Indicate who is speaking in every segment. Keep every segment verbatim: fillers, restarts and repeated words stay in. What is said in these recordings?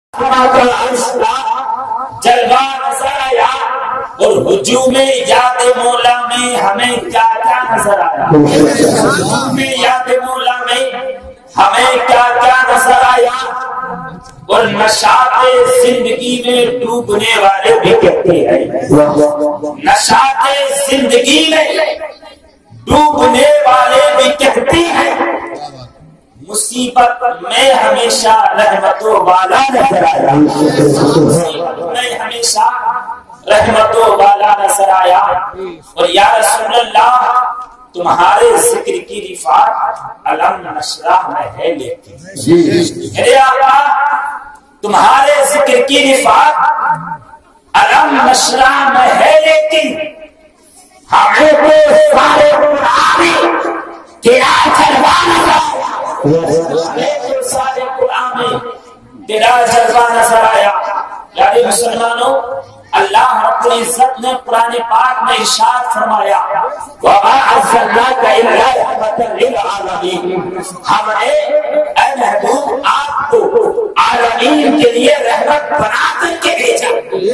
Speaker 1: جلوہ نظر آیا اور ہجوم یاد مولا میں ہمیں کیا کیا نظر آیا؟ ہجوم یاد مولا میں ہمیں کیا کیا نظر آیا؟ اور نشاط زندگی میں ڈوبنے والے بھی کہتے ہیں، نشاط زندگی میں ڈوبنے والے بھی کہتے ہیں مصیبت میں ہمیشہ رحمتوں والا نظر آیا، مصیبت میں ہمیشہ رحمتوں والا نظر آیا۔ اور یا رسول اللہ تمہارے ذکر کی رفعت علم نشرح میں ہے، لیکن میرے آقا تمہارے ذکر کی رفعت علم نشرح میں ہے، لیکن ہمیں تو سارے قرآن تیرا جلوہ نظر آیا، سارے قرآن میں تیرا جلوہ نظر آیا۔ یعنی مسلمانوں، اللہ رب العزت نے قرآن پاک میں ارشاد فرمایا وَمَا أَرْسَلْنَاكَ إِلَّا رَحْمَةً لِّلْعَالَمِينَ، ہم نے اے محبوب آپ کو عالمین کے لیے رحمت بنا کر کے بھیجا۔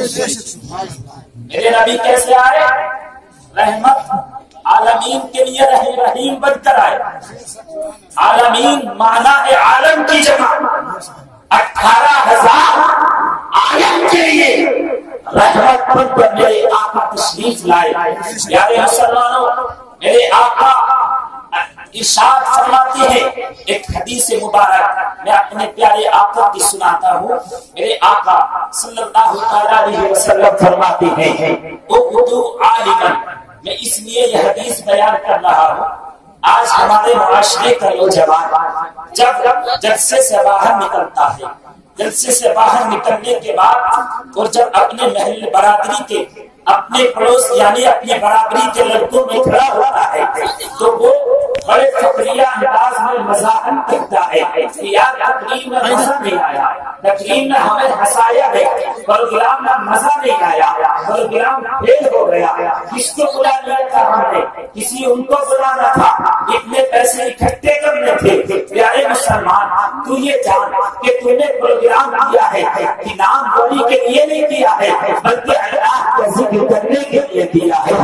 Speaker 1: میرے نبی کیسے آئے؟ رحمت عالمین کے لیے رحیم بن کر آئے۔ عالمین معنی ہے عالم کی جمع، اٹھارہ ہزار عالم کے لیے رحمت بن کر میرے آقا تشریف لائے۔ پیارے مسلمانوں، میرے آقا ارشاد فرماتے ہیں، ایک حدیث مبارک میں اپنے پیارے آقا کی سناتا ہوں۔ میرے آقا صلی اللہ علیہ وسلم فرماتے ہیں اُعْدُوا عَالِمًا، میں اس لیے یہ حدیث بیان کر رہا ہوں، آج ہمارے معاشرے کا نوجوان جب جلسے سے باہر نکلتا ہے، جلسے سے باہر نکلنے کے بعد اور جب اپنے محل برادری کے اپنے پڑوس یعنی اپنے برابری کے لڑکوں میں کھڑا ہوتا ہے تو وہ بڑے فخریہ انداز میں مزاحمت کرتا ہے کہ یار تقریر میں مزہ نہیں آیا، تقریر میں ہمیں ہنسایا گیا، پروگرام میں مزہ نہیں آیا، پروگرام فیل ہو گیا، کس کو بلا لیا تھا ہم نے؟ کسی ان کو بلانا تھا، اتنے پیسے اکٹھے کرنے تھے۔ پیارے مسلمان، تو یہ جان کہ تو نے پروگرام کیا ہے کہ نام بولی کے لیے نہیں کیا ہے، بلکہ اللہ کا ذکر کرنے کے لیے دیا ہے،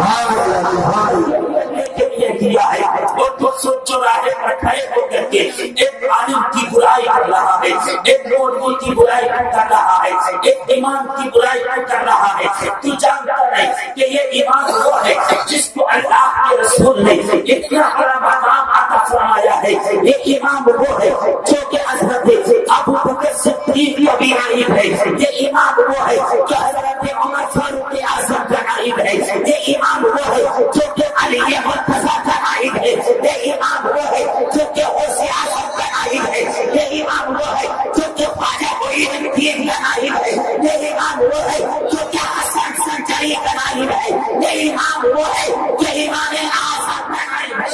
Speaker 1: کرنے کے لیے دیا ہے۔ اور تو سوچو راہے پر کھڑے ہو کر کے ایک عالم کی برائی کر رہا ہے، ایک مولوی کی برائی کر رہا ہے، ایک امام کی برائی کر رہا ہے۔ تو جانتا نہیں کہ یہ امام وہ ہے جس کو اللہ کے رسول نے اتنا بڑا مقام عطا فرمایا ہے۔ یہ امام وہ ہے جو کہ حضرت ابو بکر صدیق کی نائب ہے، یہ امام وہ ہے جو حضرت عمر فاروق اعظم کا نائب ہے، یہ امام وہ ہے جو کہ علی مرتضیٰ کا نائب ہے، یہ امام وہ ہے جو کہ غوث اعظم کا نائب ہے، یہ امام وہ ہے جو کہ خواجہ معین الدین کا نائب ہے، یہ امام وہ ہے جو کہ حسن سنجری کا نائب ہے، یہ امام وہ ہے جو امام اعظم کا نائب ہے۔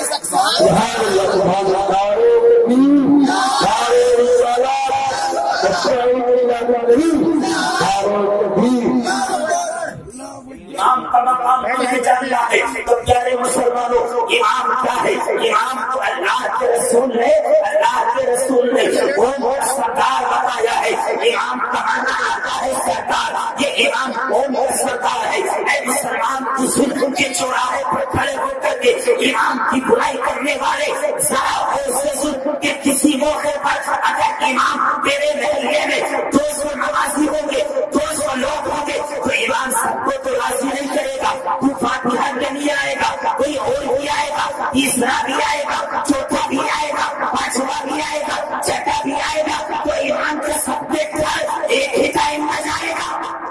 Speaker 1: امام کا مقام تمہیں جاننا ہے تو پیارے مسلمانوں، امام کیا ہے؟ امام تو اللہ کے رسول نے اللہ کے رسول نے وہ سردار بتایا ہے۔ امام کا معنی آتا ہے سردار، یہ امام وہ سردار ہے۔ اے مسلمان، ظلم کے چوراہے پر کھڑے ہو کر کے امام کی برائی کرنے والے ذرا حوصلے سے کہ کسی موقع پر اگر امام تیرے محلے میں دو سو نمازی ہوں گے، دو سو لوگ ہوں گے تو امام سب کو تو راضی نہیں کرے گا، تو فاتحہ میں نہیں آئے گا، کوئی اور بھی آئے گا، تیسرا بھی آئے گا، چوتھا بھی آئے گا، پانچواں بھی آئے گا، چھٹا بھی آئے گا، تو امام کا سب دیکھ ایک ہی ٹائم میں جائے گا۔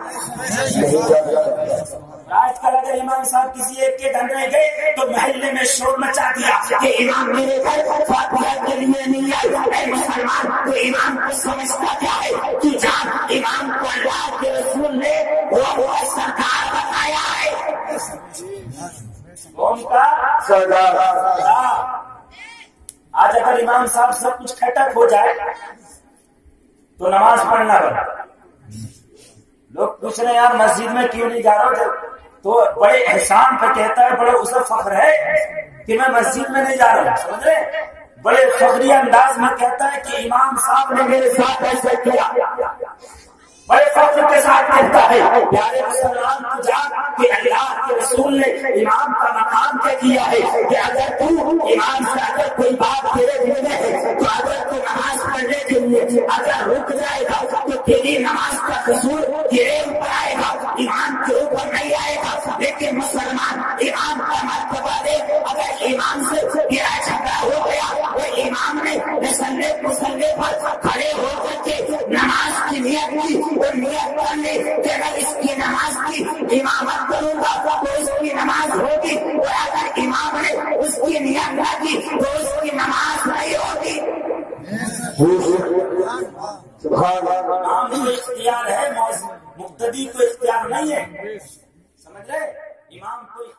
Speaker 1: آج کل اگر امام صاحب کسی ایک کے گھر میں گئے تو محلے میں شور مچا دیا کہ امام میرے گھر فاتحہ کے لیے نہیں آئے۔ اے مسلمان، تو امام کو سمجھتا کیا ہے کہ جان امام کو اللہ کے رسول نے وہ وہ سرکار بتایا ہے، ان کا سردار۔ آج اگر امام صاحب سب کچھ کھٹک ہو جائے تو نماز پڑھنا بنا۔ لوگ پوچھ رہے ہیں یار مسجد میں کیوں نہیں جا رہا ہوں، تو بڑے احسان پہ کہتا ہے، بڑے اسے فخر ہے کہ میں مسجد میں نہیں جا رہا ہوں، سمجھ رہے؟ بڑے فخری انداز میں کہتا ہے کہ امام صاحب نے میرے ساتھ ایسا کیا۔ پیارے مسلمان تجار کہ اللہ کے رسول نے امام کا مقام طے کیا ہے کہ اگر تو امام سے اگر کوئی بات تیرے دل میں ہے تو اگر تو نماز پڑھنے کے لیے اگر رک جائے گا تو تیری نماز کا قصور تیرے اوپر آئے گا، امام کے اوپر نہیں آئے گا۔ لیکن مسلمان امام کا مرتبہ دے، اگر امام سے تیرا جھگڑا ہو گیا، وہ امام نے مسلے مسلے پر کھڑے ہو کر کے نماز کی نیت کی، وہ نیت کر لی کہ اگر اس کی نماز کی امامت کروں گا تو اس کی نماز ہوگی، اور اگر امام نے اس کی نیت نہ کی تو اس کی نماز نہیں ہوگی۔ امام کو اختیار ہے، مقتدی کو اختیار نہیں ہے، سمجھ رہے؟ امام کو